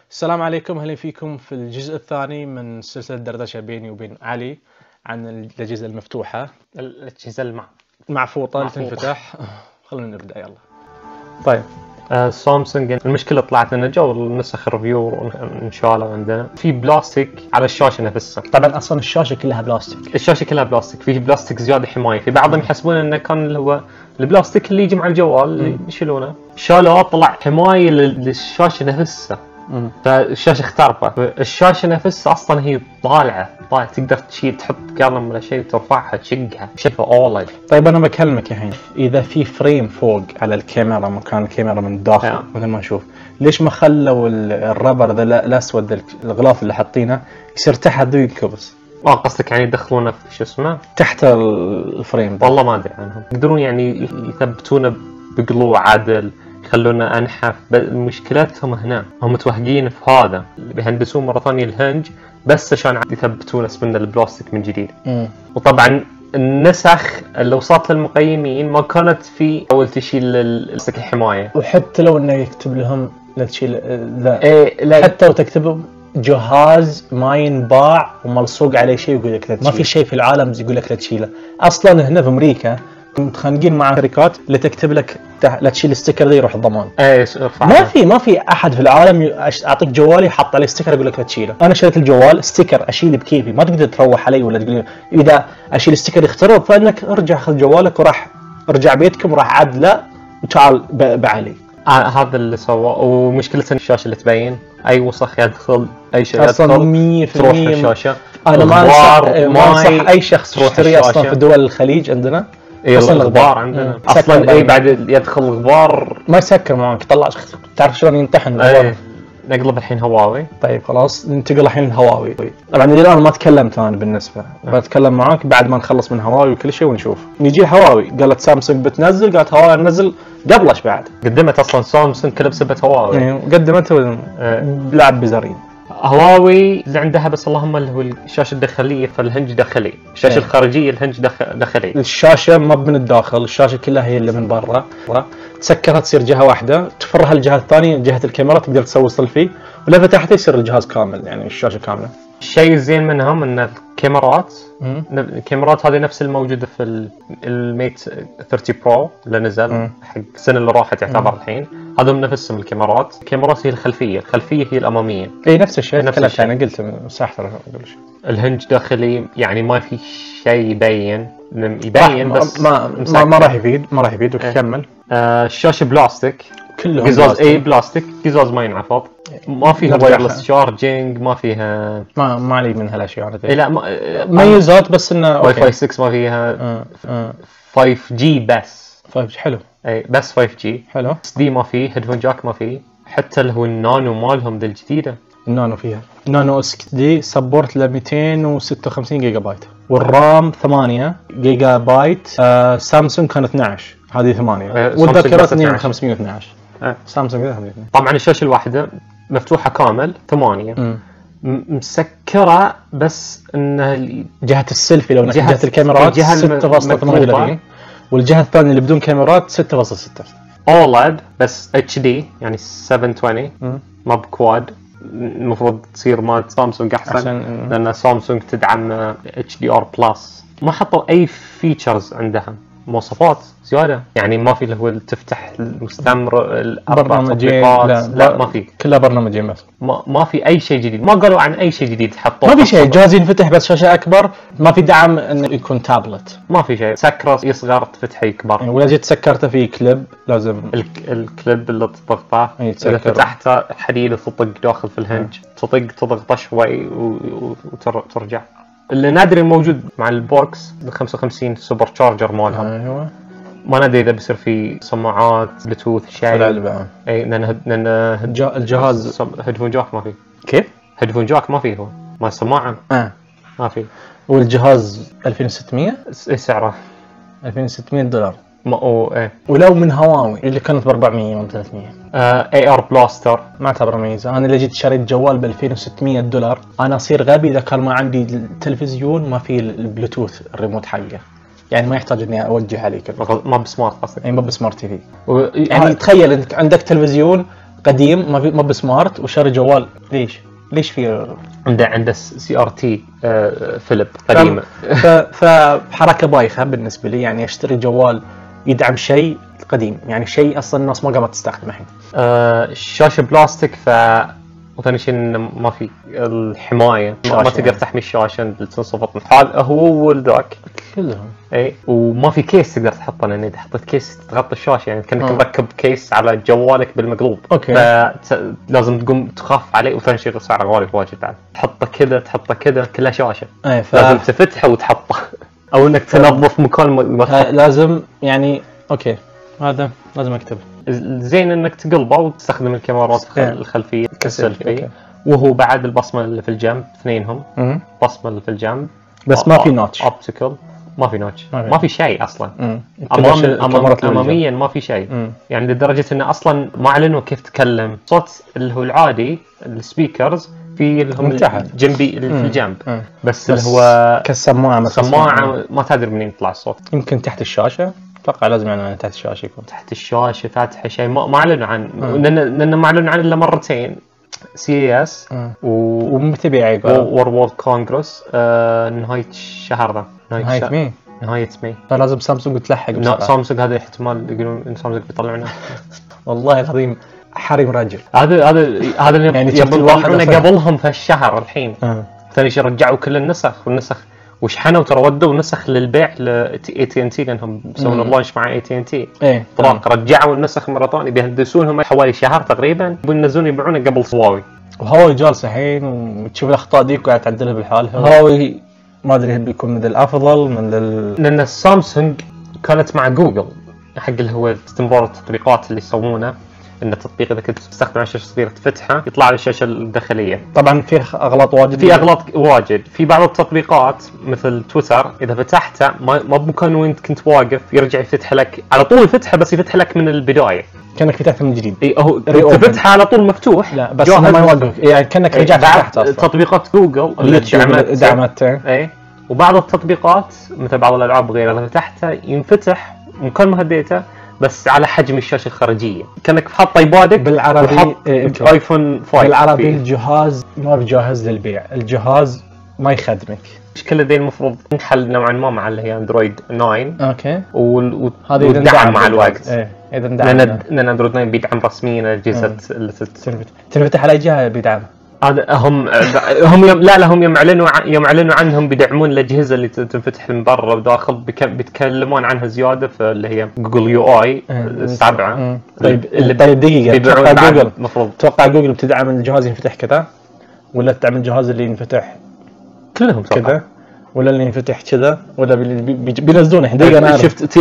السلام عليكم، اهلا فيكم في الجزء الثاني من سلسلة دردشة بيني وبين علي عن الأجهزة المفتوحة، الأجهزة المعفوطة اللي تنفتح. خلونا نبدأ يلا. طيب سامسونج المشكلة طلعت لنا جو النسخ الريفيو ان شاء الله عندنا في بلاستيك على الشاشة نفسها. طبعا اصلا الشاشة كلها بلاستيك، الشاشة كلها بلاستيك، فيه بلاستيك زيادة حماية. في بعضهم يحسبون انه كان اللي هو البلاستيك اللي يجي مع الجوال اللي يشيلونه، شالوه طلع حماية للشاشة نفسها. فالشاشة اختربت، الشاشة نفسها اصلا هي طالعة تقدر تشيل تحط قلم ولا شيء وترفعها تشقها شايفه اولد. طيب انا بكلمك الحين، اذا في فريم فوق على الكاميرا مكان الكاميرا من الداخل مثل ما نشوف، ليش ما خلوا الربر ذا الاسود الغلاف اللي حاطينه يصير تحت ذي ينكبس؟ قصدك يعني يدخلونه في شو اسمه تحت الفريم ده؟ والله ما ادري عنهم. يقدرون يعني يثبتونه بقلوع عدل، يخلونه انحف. مشكلتهم هنا هم متوهقين في هذا، بيهندسون مره ثانيه الهنج بس عشان يثبتون اسمنا البلاستيك من جديد. وطبعا النسخ اللي وصلت للمقيمين ما كانت في اول تشيل البلاستيك الحمايه، وحتى لو انه يكتب لهم لا تشيل لا حتى لو تكتب جهاز ما ينباع وملصوق عليه شيء يقول لك لا تشيله. ما في شيء في العالم يقول لك لا تشيله. اصلا هنا في امريكا متخانقين مع شركات اللي تكتب لك لا تشيل الستيكر ده يروح الضمان. ما في احد في العالم اعطيك جوالي حط عليه ستيكر يقول لك لا تشيله. انا شريت الجوال ستيكر اشيله بكيفي، ما تقدر تروح علي ولا تقول اذا اشيل ستيكر يخترب، فانك ارجع خذ جوالك وراح ارجع بيتكم وراح عدله وتعال بعلي. هذا اللي سواه. ومشكلة الشاشة اللي تبين اي وسخ يدخل، اي شيء يدخل تروح الشاشة. انا ما انصح اي شخص يشتري اصلا في دول الخليج عندنا. اصلا الغبار عندنا اصلا اي بعد يدخل الغبار ما يسكر معك، طلع تعرف شلون ينطحن الغبار. نقلب الحين هواوي. طيب خلاص ننتقل الحين لهواوي. طبعا الان ما تكلمت انا بالنسبه، بتكلم معاك بعد ما نخلص من هواوي وكل شيء ونشوف. نجي هواوي، قالت سامسونج بتنزل، قالت هواوي نزل قبلش بعد. قدمت اصلا سامسونج كلها بسبه هواوي. قدمت لعب بزارين. هواوي اللي عندها بس اللهم اللي هو الشاشه الداخليه، فالهنج داخلي. الشاشه الخارجيه الهنج داخلي. الشاشه ما من الداخل، الشاشه كلها هي اللي من برا. تسكرها تصير جهه واحده، تفرها الجهه الثانيه جهه الكاميرا تقدر تسوي سيلفي، ولا فتحتها يصير الجهاز كامل، يعني الشاشه كامله. الشيء الزين منهم ان الكاميرات هذه نفس الموجوده في الميت 30 برو اللي نزل حق السنه اللي راحت يعتبر الحين. هذول نفسهم الكاميرات هي الخلفيه هي الاماميه. اي نفس الشيء. انا قلت مساحته قبل شوي. الهنج داخلي، يعني ما في شيء يبين بس ما راح يفيد وكمل. الشاشه بلاستيك كله قزاز. بلاستيك قزاز ما ينعفض، ما فيها وايرلس شارجنج، ما فيها ما علي من هالاشياء. لا ميزات بس انه واي فاي 6 ما فيها. 5G بس 5G حلو. اي بس 5G حلو. اس دي ما فيه، هيدفون جاك ما فيه، حتى اللي هو النانو مالهم ذا الجديده. النانو فيها نانو اس دي سبورت ل 256 جيجا بايت، والرام 8 جيجا بايت. سامسونج كان 12، هذه 8 والذاكره 512. سامسونج طبعا الشاشه الواحده مفتوحه كامل 8 مسكره، بس ان جهه السيلفي لو جهه الكاميرات 6.8، والجهه الثانيه اللي بدون كاميرات 6.6 اولد بس HD يعني 720 ما بكواد. المفروض تصير مال سامسونج احسن لان سامسونج تدعم HDR بلس. ما حطوا اي فيتشرز عندها، مواصفات زياده، يعني ما في اللي هو تفتح المستمر برنامجين. لا ما في، كلها برنامجين بس. ما في اي شيء جديد، ما قالوا عن اي شيء جديد حطوه. ما في شيء، جهاز ينفتح بس شاشه اكبر. ما في دعم انه يكون تابلت، ما في شيء. سكره يصغر تفتحه يكبر، يعني ولا جيت سكرته في كليب لازم الكليب اللي تضغطه اذا فتحته حديد تطق داخل في الهنج، تضغطه شوي وترجع. اللي نادري موجود مع البوكس ال 55 سوبر تشارجر مالهم. ايوه ما ندري اذا بيصير في سماعات بلوتوث شيء. لا اي لان الجهاز هيدفون جاك ما فيه. كيف؟ هيدفون جاك ما فيه، هو ما السماعه ما فيه. والجهاز 2600 سعره $2600. ولو من هواوي اللي كانت ب 400 و 300. AR بلاستر ما اعتبر ميزه. انا اللي جيت شريت جوال ب $2600، انا اصير غبي اذا كان ما عندي التلفزيون ما في البلوتوث الريموت حقه، يعني ما يحتاج اني اوجه عليه كذا. ما بسمارت قصدي. يعني ما بسمارت تي في. يعني تخيل انك عندك تلفزيون قديم ما بسمارت وشاري جوال. ليش في عنده CRT فيليب قديمه. فحركه بايخه بالنسبه لي، يعني اشتري جوال يدعم شيء قديم، يعني شيء اصلا الناس ما قامت تستخدمه الحين. الشاشه بلاستيك، وثاني شيء انه ما في الحمايه، ما تقدر تحمي الشاشه اللي تنصفط من حال هو والذاك كلهم. اي، وما في كيس تقدر تحطه، لان اذا حطيت كيس تغطي الشاشه، يعني كانك مركب كيس على جوالك بالمقلوب. اوكي. فلازم تقوم تخاف عليه، وثاني شيء سعره غالي واجد بعد. تحطه كذا كلها شاشه. لازم تفتحه وتحطه او انك تنظف مكان لازم يعني. اوكي، هذا لازم اكتب. زين انك تقلبه وتستخدم الكاميرات الخلفيه السيلفي، وهو بعد البصمه اللي في الجنب اثنينهم. بصمه اللي في الجنب بس ما في نوتش. اوبتيكال، ما في نوتش، ما في شيء اصلا. اماميا ما في شيء. يعني لدرجه انه اصلا ما اعلنوا كيف تكلم. صوت اللي هو العادي السبيكرز في اللي هم جنبي اللي في الجنب، بس اللي هو كالسماعه مثلا. سماعه ما تدري منين يطلع الصوت. يمكن تحت الشاشه، اتوقع لازم يعني تحت الشاشه يكون. تحت الشاشه فاتحه شيء ما اعلنوا عنه، لان ما اعلنوا عنه الا مرتين. CES ومتى بيعيق وورلد كونغرس نهايه الشهر ذا، نهايه ماي. فلازم سامسونج تلحق بسرعه. سامسونج هذا احتمال يقولون ان سامسونج بيطلعونه. والله العظيم حريم رجل. هذا اللي يعني يطلعونه قبلهم في الشهر الحين. ثاني شيء رجعوا كل النسخ وشحنوا ترى، ودوا نسخ للبيع AT&T لانهم يسوون اللانش مع AT&T. طبعا رجعوا النسخ مره ثانيه، بيهندسونهم حوالي شهر تقريبا، ينزلون يبيعونه قبل هواوي. وهواوي جالسه الحين وتشوف الاخطاء ديك وقاعد تعدلها بالحال. هواوي ما ادري هل بيكون من الافضل من لان السامسونج كانت مع جوجل حق اللي هو استمرار التطبيقات اللي يسوونه، ان التطبيق اذا كنت تستخدم على شاشه صغيره تفتحه يطلع على الشاشه الداخليه. طبعا في اغلاط واجد. في بعض التطبيقات مثل تويتر اذا فتحته ما بمكان وين كنت واقف يرجع يفتح لك على طول، يفتحه بس يفتح لك من البدايه كانك فتحته من جديد. اي هو تفتحه على طول مفتوح. لا بس ما يوقف، يعني كانك رجعت فتحت اصلا. تطبيقات جوجل اللي دعمت اي، وبعض التطبيقات مثل بعض الالعاب وغيرها اذا فتحته ينفتح مكان ما هديته بس على حجم الشاشه الخارجيه، كانك حاط ايبادك بالعربي ايفون 5 بالعربي. الجهاز ما بجاهز للبيع، الجهاز ما يخدمك. المشكله ذي المفروض تنحل نوعا ما مع اللي هي اندرويد 9. اوكي. وهذا يدعم مع الوقت. اذا دعم، لان اندرويد 9 بيدعم رسميا الاجهزه اللي تنفتح على جهه بيدعم. هذا هم هم يوم اعلنوا عنهم بيدعمون الاجهزه اللي تنفتح من برا وداخل، بيتكلمون عنها زياده في اللي هي جوجل UI 7. طيب دقيقه، توقع جوجل بتدعم الجهاز ينفتح كذا ولا تدعم الجهاز اللي ينفتح كلهم كذا ولا اللي ينفتح كذا ولا بينزلونه؟ دقيقه انا شفت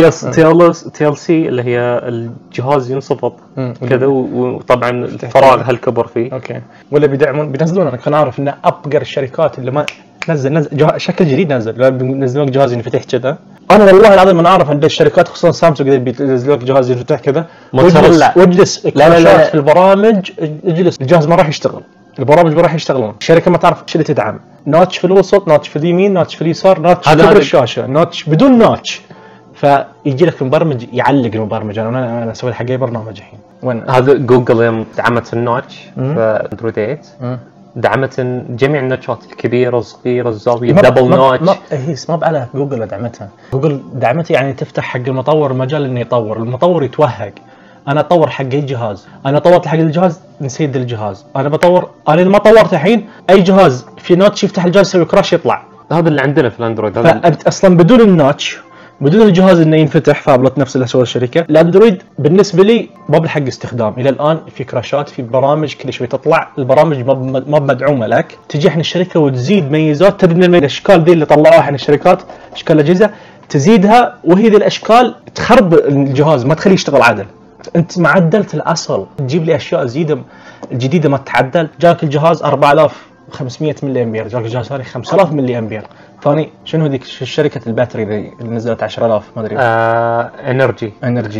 TLC اللي هي الجهاز ينصفط كذا، وطبعا الفراغ هالكبر فيه. اوكي. ولا بينزلونه. انا كان اعرف ان ابقر الشركات اللي ما نزل شكل جديد نزل بينزلون جهاز ينفتح كذا. انا والله العظيم انا اعرف ان الشركات خصوصا سامسونج بينزلوا لك جهاز ينفتح كذا واجلس لا في البرامج، اجلس الجهاز ما راح يشتغل، البرامج ما راح يشتغلون. الشركه ما تعرف ايش اللي تدعم، نوتش في الوسط، نوتش في اليمين، نوتش في اليسار، نوتش كبر الشاشه، نوتش بدون نوتش. فيجي لك مبرمج يعلق المبرمج. انا اسوي حق اي برنامج الحين. وين هذا جوجل يوم دعمت النوتش في اندرويد 8 دعمت جميع النوتشات الكبيره الصغيره الزاويه دبل نوتش. هي ما على جوجل دعمتها. جوجل دعمتها يعني تفتح حق المطور مجال انه يطور، المطور يتوهق. انا اطور حق اي جهاز، انا طورت حق الجهاز نسيد الجهاز، انا اذا ما طورت الحين اي جهاز في نوتش يفتح الجهاز يسوي كراش يطلع. هذا اللي عندنا في الاندرويد. فانت اصلا بدون النوتش بدون الجهاز انه ينفتح فابلت نفس اللي سوى الشركه. الاندرويد بالنسبه لي ما بالحق استخدام الى الان، في كراشات، في برامج كل شوي تطلع، البرامج ما مدعومه لك. تجي احنا الشركه وتزيد ميزات، تبني الاشكال دي اللي طلعوها احنا الشركات، اشكال الاجهزه تزيدها، وهي ذي الاشكال تخرب الجهاز ما تخليه يشتغل عدل. انت ما عدلت الاصل، تجيب لي اشياء الجديده ما تتعدل. جاك الجهاز 4500 ملي امبير، جاك الجهاز ثاني 5000 ملي امبير. ثاني شنو هذيك شركه الباتري اللي نزلت 10000 ما ادري. انرجي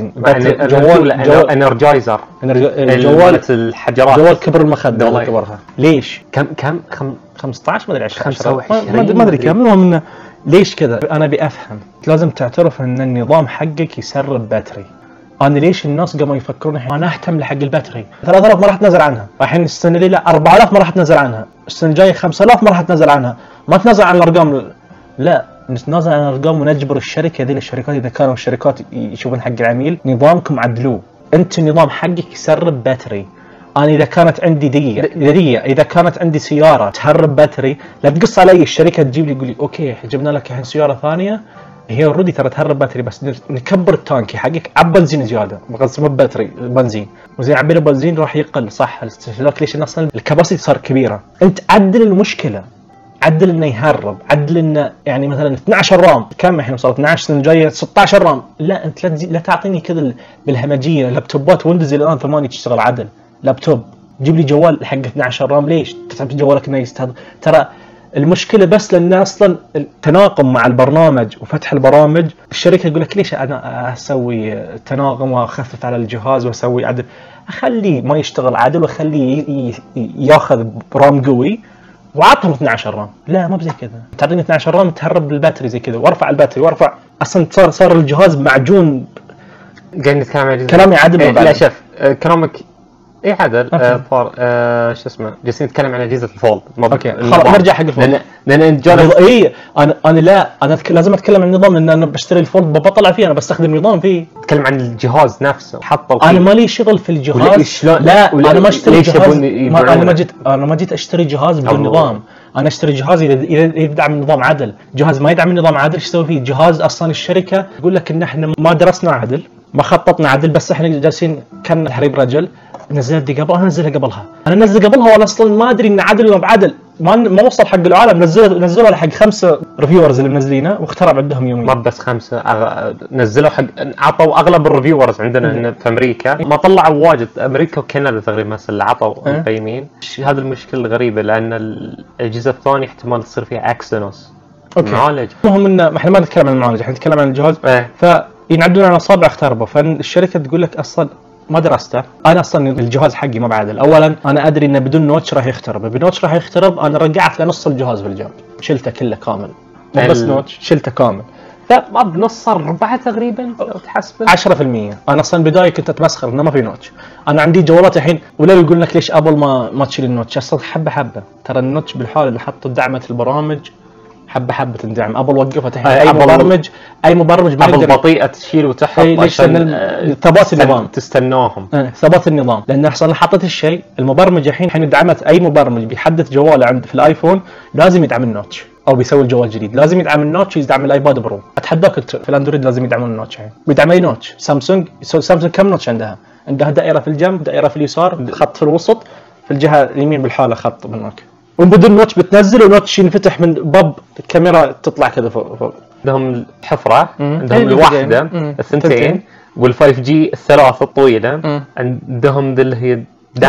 جوال انرجايزر، الجوال الحجرات، جوال كبر المخده والله كبرها. ليش؟ كم 15 ما ادري 10 ما ادري كم. المهم ليش كذا؟ انا بافهم. لازم تعترف ان النظام حقك يسرب باتري. انا ليش الناس قاموا يفكرون انا اهتم لحق الباتري 3000 ما راح تنزل عنها، الحين السنه دي لا 4000 ما راح تنزل عنها، السنه الجايه 5000 ما راح تنزل عنها، ما تنزل عن الارقام، لا نتنازل عن الارقام ونجبر الشركه ذي الشركات اذا كانوا الشركات يشوفون حق العميل نظامكم عدلوه، انت النظام حقك يسرب باتري. انا اذا كانت عندي دقيقه اذا كانت عندي سياره تهرب باتري لا تقص علي الشركه تجيب لي يقول لي اوكي جبنا لك الحين سياره ثانيه هي اوريدي ترى تهرب باتري بس نكبر التانكي حقك عب بنزين زياده بغض باتري بنزين وزين عبينا بنزين راح يقل صح الاستهلاك ليش اصلا الكباسيتي صار كبيره. انت عدل المشكله، عدل انه يهرب، عدل انه يعني مثلا 12 رام كم الحين وصلت 12 السنه الجايه 16 رام، لا انت لا تعطيني كذا بالهمجيه. لابتوبات ويندوز الان 8 تشتغل عدل، لابتوب جيب لي جوال حق 12 رام ليش؟ تتعب جوالك انه يستهدف. ترى المشكله بس لان اصلا التناغم مع البرنامج وفتح البرامج الشركه يقول لك ليش انا اسوي تناغم واخفف على الجهاز واسوي عدل، اخليه ما يشتغل عدل واخليه ياخذ رام قوي وعطهم 12 رام. لا ما بزي كذا، تعطيني 12 رام تهرب بالباتري زي كذا وارفع الباتري وارفع اصلا صار الجهاز معجون. قاعد نتكلم عن كلامي عدل لا شوف كلامك اي عدل شو اسمه جالسين نتكلم عن اجهزه الفولد. اوكي خلاص نرجع حق الفولد لان اي انا لازم اتكلم عن النظام لان انا بشتري الفولد بطلع فيه انا بستخدم نظام فيه. اتكلم عن الجهاز نفسه حطوا انا مالي شغل في الجهاز لا انا ما اشتري جهاز انا ما جيت اشتري جهاز بدون نظام. انا اشتري جهاز اذا يدعم النظام عدل. جهاز ما يدعم النظام عدل ايش اسوي فيه؟ جهاز اصلا الشركه يقول لك ان احنا ما درسنا عدل ما خططنا عدل بس احنا جالسين كان تحريب رجل نزلت دي قبل انا نزلها قبلها انا نزل قبلها وانا اصلا ما ادري ان عدل ولا بعدل ما وصل حق العالم. نزلوا حق 5 ريفيورز اللي منزلينه واخترب عندهم يومين ما بس 5 نزلوا حق عطوا اغلب الريفيورز عندنا هنا في امريكا ما طلعوا واجد. امريكا وكندا تقريبا بس اللي عطوا مقيمين. هذه المشكله الغريبه لان الاجهزه الثانيه احتمال تصير فيها اكسينوس معالج. المهم ان احنا ما نتكلم عن المعالج احنا نتكلم عن الجهاز فينعدون على اصابع اختربوا. فالشركه تقول لك اصلا ما درسته. انا اصلا الجهاز حقي ما بعدل. اولا انا ادري انه بدون نوتش راح يخترب. بنوتش راح يخترب انا رجعت لنص الجهاز في الجنب شلته كله كامل مو بس نوتش شلته كامل. فما بنص صار 4 تقريبا لو تحسب 10%. انا اصلا بدايه كنت اتمسخر انه ما في نوتش. انا عندي جوالات الحين ولا يقول لك ليش ابل ما تشيل النوتش. اصلا حبه حبه ترى النوتش بالحال اللي حطوا دعمت البرامج حبه حبه تندعم. ابل وقفت الحين اي مبرمج ما ابل بطيئه تشيل وتحط عشان ثبات النظام تستناهم ثبات النظام. لان اصلا حطيت الشيء المبرمج الحين دعمت اي مبرمج بيحدث جواله عند في الايفون لازم يدعم النوتش او بيسوي الجوال جديد لازم يدعم النوتش يدعم الايباد برو. اتحداك في الاندرويد لازم يدعمون النوتش الحين بيدعم اي نوتش. سامسونج كم نوتش عندها دائره في الجنب دائره في اليسار خط في الوسط في الجهه اليمين بالحاله خط هناك وبدون نوتش بتنزل ونوتش ينفتح من باب الكاميرا تطلع كذا فوق. عندهم الحفره عندهم الواحده الثنتين وال5 جي الثلاثه الطويله عندهم ذي اللي هي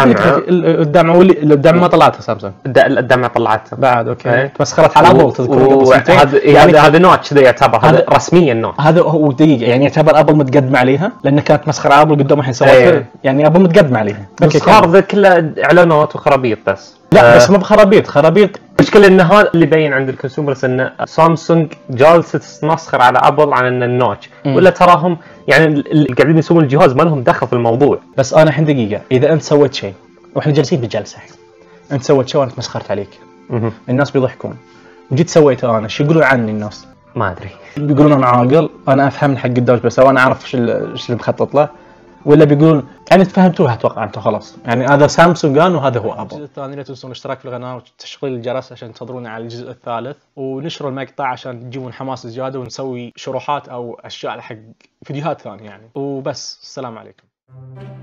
الدعم ما طلعتها سامسونج. الدعم طلعتها بعد اوكي تمسخرت على ابل تذكر يعني هذا نوتش ذا يعتبر هذا رسميا نوتش. هذا هو دقيقه يعني يعتبر ابل متقدم عليها لان كانت مسخره على ابل قدام الحين سوت يعني ابل متقدم عليها. صار ذا كله اعلانات وخرابيط بس لا بس مو بخرابيط. المشكله ان هذا اللي يبين عند الكونسيومرز ان سامسونج جالسه تتمسخر على ابل عن ان النوتش ولا تراهم يعني اللي قاعدين يسوون الجهاز ما لهم دخل في الموضوع. بس انا الحين دقيقه اذا انت سويت شيء واحنا جالسين بالجلسه انت سويت شيء وانا تمسخرت عليك الناس بيضحكون وجيت سويته انا شو يقولون عني الناس؟ ما ادري بيقولون انا عاقل انا افهم حق قدامي بس انا اعرف ايش اللي مخطط له ولا بيقولون يعني تفهمتوها اتوقع انتم خلاص يعني هذا سامسونج وهذا هو ابل. الجزء الثاني لا تنسون الاشتراك في القناه وتشغيل الجرس عشان تنتظرونا على الجزء الثالث ونشروا المقطع عشان تجيبون حماس زياده ونسوي شروحات او اشياء حق فيديوهات ثانيه يعني وبس. السلام عليكم.